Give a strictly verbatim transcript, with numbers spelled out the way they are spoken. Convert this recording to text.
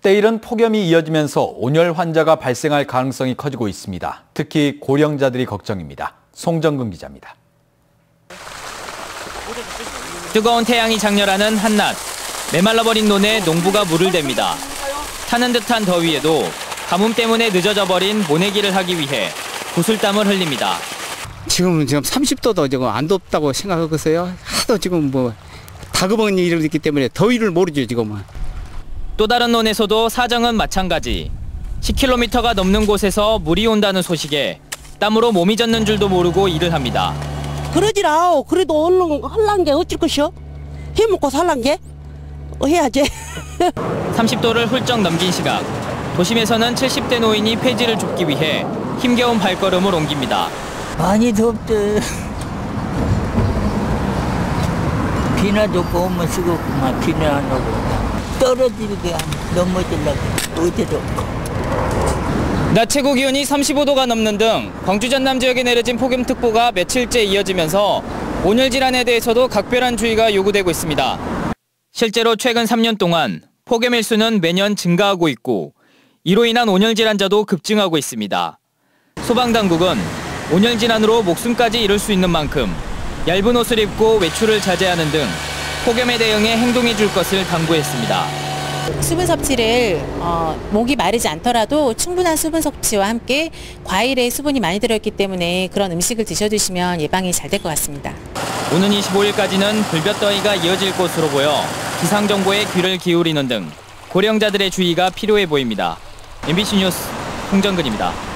때 잃은 폭염이 이어지면서 온열 환자가 발생할 가능성이 커지고 있습니다. 특히 고령자들이 걱정입니다. 송정근 기자입니다. 뜨거운 태양이 장렬하는 한낮, 메말라버린 논에 농부가 물을 댑니다. 타는 듯한 더위에도 가뭄 때문에 늦어져 버린 모내기를 하기 위해 구슬땀을 흘립니다. 지금은 지금 삼십 도도 지금 안 덥다고 생각하겠어요. 하도 지금 뭐 다급한 일이 있기 때문에 더위를 모르죠 지금은. 또 다른 논에서도 사정은 마찬가지. 십 킬로미터가 넘는 곳에서 물이 온다는 소식에 땀으로 몸이 젖는 줄도 모르고 일을 합니다. 그러지라. 그래도 얼른 할란 게 어쩔 것이요? 해먹고 살란 게? 해야지. 삼십 도를 훌쩍 넘긴 시각. 도심에서는 칠십 대 노인이 폐지를 줍기 위해 힘겨운 발걸음을 옮깁니다. 많이 덥대. 비나 좋고 오면 쓰고만 비나 안 오고 떨어지게 넘어지려고 어제도. 낮 최고 기온이 삼십오 도가 넘는 등 광주 전남 지역에 내려진 폭염특보가 며칠째 이어지면서 온열 질환에 대해서도 각별한 주의가 요구되고 있습니다. 실제로 최근 삼 년 동안 폭염 일수는 매년 증가하고 있고 이로 인한 온열 질환자도 급증하고 있습니다. 소방당국은 온열 질환으로 목숨까지 잃을 수 있는 만큼 얇은 옷을 입고 외출을 자제하는 등 폭염에 대응해 행동해 줄 것을 당부했습니다. 수분 섭취를 어, 목이 마르지 않더라도 충분한 수분 섭취와 함께 과일에 수분이 많이 들어있기 때문에 그런 음식을 드셔주시면 예방이 잘 될 것 같습니다. 오는 이십오 일까지는 불볕더위가 이어질 것으로 보여 기상정보에 귀를 기울이는 등 고령자들의 주의가 필요해 보입니다. 엠비씨 뉴스 홍정근입니다.